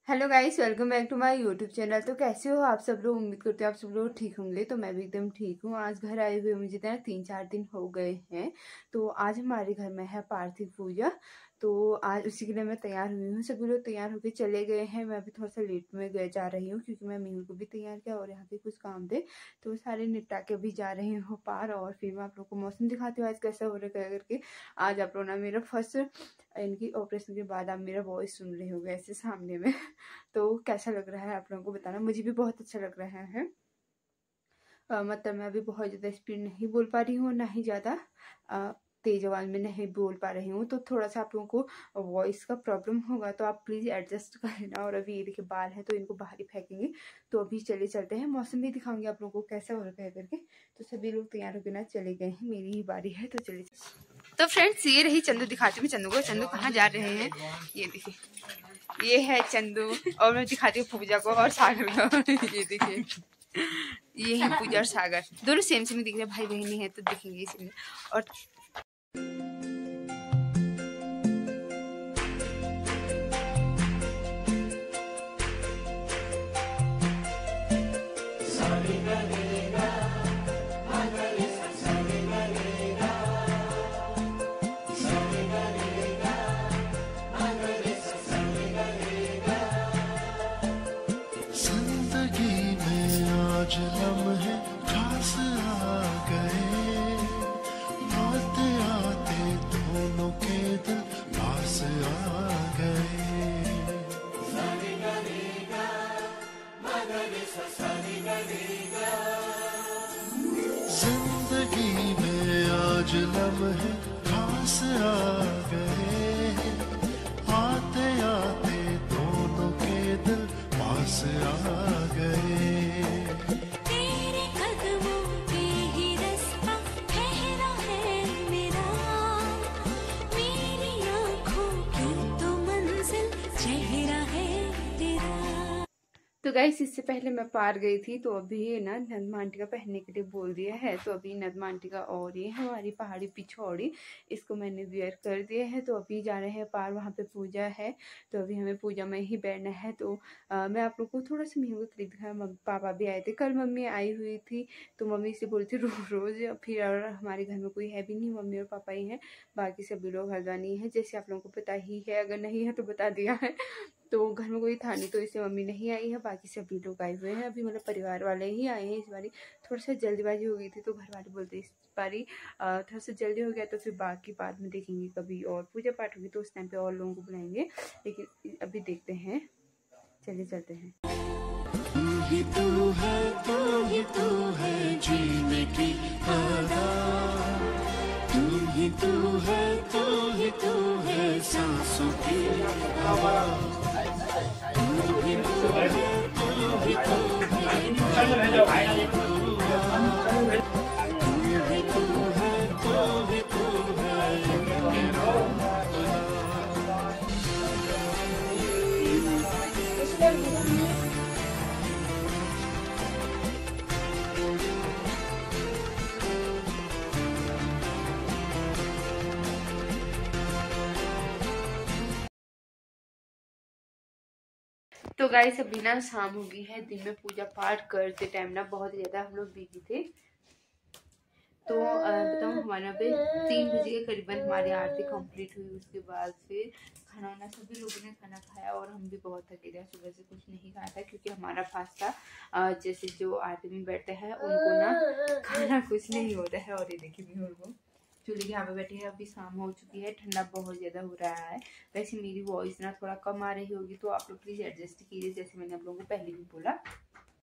Hello guys, welcome back to my YouTube channel. तो कैसे हो आप सब लोग? उम्मीद करते हो आप सब लोग ठीक होंगे। तो मैं भी एकदम ठीक हूँ। आज घर आए हुए मुझे 3-4 दिन हो गए हैं। तो आज हमारे घर में है पार्थिव पूजा। तो आज उसी के लिए मैं तैयार हुई हूँ। सभी लोग तैयार होकर चले गए हैं। मैं अभी थोड़ा सा लेट में जा रही हूँ क्योंकि मैं मीहू को भी तैयार किया और यहाँ पे कुछ काम थे तो सारे निपटा के भी जा रही हूँ पार। और फिर मैं आप लोग को मौसम दिखाती हूँ आज कैसा हो रहा है करके। आज आप लोग ना मेरा फर्स्ट इनकी ऑपरेशन के बाद आप मेरा वॉइस सुन रहे होगे ऐसे सामने में। तो कैसा लग रहा है आप लोगों को बताना। मुझे भी बहुत अच्छा लग रहा है। मतलब मैं अभी बहुत ज़्यादा स्पीड नहीं बोल पा रही हूँ, ना ही ज़्यादा तेज आवाज़ में नहीं बोल पा रही हूँ। तो थोड़ा सा आप लोगों को वॉइस का प्रॉब्लम होगा तो आप प्लीज़ एडजस्ट कर लेना। और अभी ये देखिए बाल है तो इनको बाहर ही फेंकेंगे। तो अभी चले चलते हैं। मौसम भी दिखाऊंगी आप लोगों को कैसा हो रहा है करके। तो सभी लोग तैयार होकर ना चले गए हैं, मेरी ही बारी है तो चले। तो फ्रेंड्स ये रही चंदू, दिखाती हूँ चंदू को। चंदू कहाँ जा रहे हैं ये देखिए, ये है चंदू। और मैं दिखाती हूँ पूजा को और सागर को। ये देखिए, ये है पूजा और सागर, दोनों सेम सेम दिख रहे हैं, भाई बहनी है तो दिखेंगे इसलिए। और आज लम्हे खास आ गए, आते आते दोनों के दिल पास आ गए। जिंदगी में आज लम्हे खास आ गए, आते आते दोनों के दिल पास आ गए। तो गाइस इससे पहले मैं पार गई थी तो अभी ये ना नदमा आंटी का पहनने के लिए बोल दिया है। तो अभी नदमा आंटी का और ये हमारी पहाड़ी पिछौड़ी, इसको मैंने वेयर कर दिया है। तो अभी जा रहे हैं पार, वहाँ पे पूजा है तो अभी हमें पूजा में ही बैठना है। तो मैं आप लोग को थोड़ा सा मीहू का क्लिप दिखाया। पापा भी आए थे, कल मम्मी आई हुई थी तो मम्मी से बोली थी रोज़। फिर और हमारे घर में कोई है भी नहीं, मम्मी और पापा ही हैं, बाकी सभी लोग हल्द्वानी है जैसे आप लोगों को पता ही है। अगर नहीं है तो बता दिया है। तो घर में कोई था नहीं तो इससे मम्मी नहीं आई है, बाकी सभी लोग आए हुए हैं। अभी मतलब परिवार वाले ही आए हैं। इस बारी थोड़ा सा जल्दीबाजी हो गई थी तो घर वाले बोलते इस बारी थोड़ा सा जल्दी हो गया तो फिर बाकी बाद में देखेंगे, कभी और पूजा पाठ होगी तो उस टाइम पे और लोगों को बुलाएंगे। लेकिन अभी देखते हैं, चलिए चलते हैं। तू ही तू है, तू ही तू है जीने की आदत, तू ही तू है, तू ही तू है सांसों की आवाज़, तू ही तू है, तू ही तू है। तो गाइस अभी ना शाम हो गई है। दिन में पूजा पाठ करते टाइम ना बहुत ज़्यादा हम लोग बिजी थे। तो बताऊँ हमारे यहाँ पे 3 बजे के करीबन हमारी आरती कंप्लीट हुई। उसके बाद फिर खाना वाना सभी लोगों ने खाना खाया और हम भी बहुत थके थे, सुबह से कुछ नहीं खाया था क्योंकि हमारा फास्ट था। जैसे जो आरती में बैठते हैं उनको ना खाना कुछ नहीं होता है। और ये देखिए भी उनको चूल्हे के यहाँ पे बैठे हैं। अभी शाम हो चुकी है, ठंडा बहुत ज़्यादा हो रहा है। वैसे मेरी वॉइस ना थोड़ा कम आ रही होगी तो आप लोग प्लीज़ एडजस्ट कीजिए, जैसे मैंने आप लोगों को पहले भी बोला।